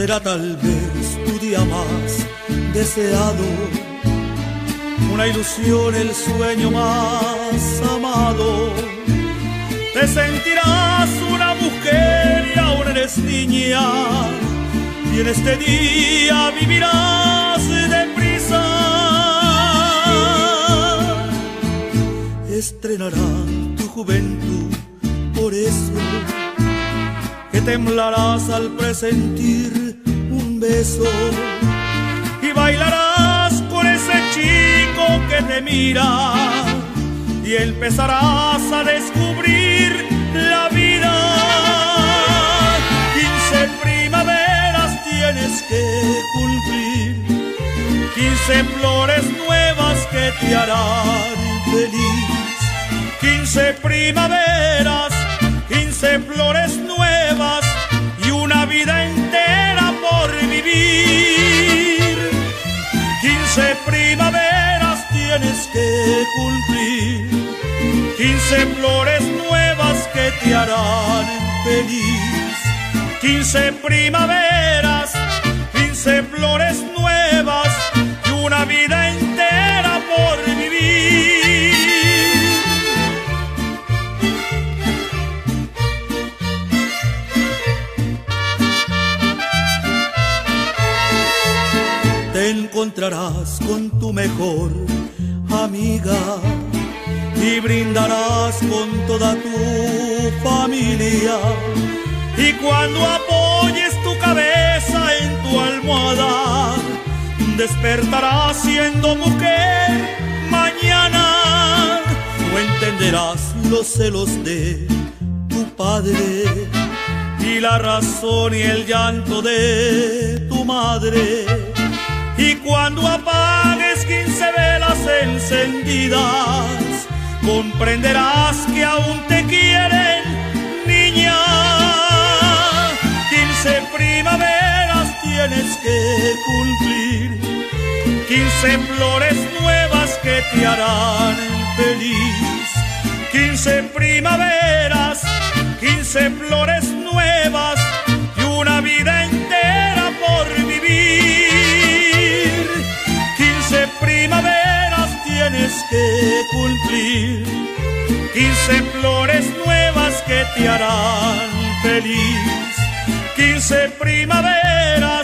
será tal vez tu día más deseado, una ilusión, el sueño más amado. Te sentirás una mujer y aún eres niña, y en este día vivirás deprisa. Estrenarán tu juventud, por eso que temblarás al presentir un beso, y bailarás con ese chico que te mira, y empezarás a descubrir la vida. 15 primaveras tienes que cumplir, 15 flores nuevas que te harán feliz. 15 primaveras, 15 flores nuevas y una vida entera por vivir. 15 primaveras tienes que cumplir, 15 flores nuevas que te harán feliz. 15 primaveras, 15 flores nuevas y una vida entera por vivir. Te encontrarás con tu mejor amiga y brindarás con toda tu familia. Y cuando apoyes tu cabeza en tu almohada, despertarás siendo mujer mañana. No entenderás los celos de tu padre y la razón y el llanto de tu madre. Y cuando apagues 15 velas encendidas, comprenderás que aún te quieren, niña. 15 primaveras tienes que cumplir, 15 flores nuevas que te harán feliz. 15 primaveras, 15 flores nuevas y una vida entera por vivir. 15 primaveras tienes que cumplir, 15 flores nuevas que te harán feliz. 15 primaveras,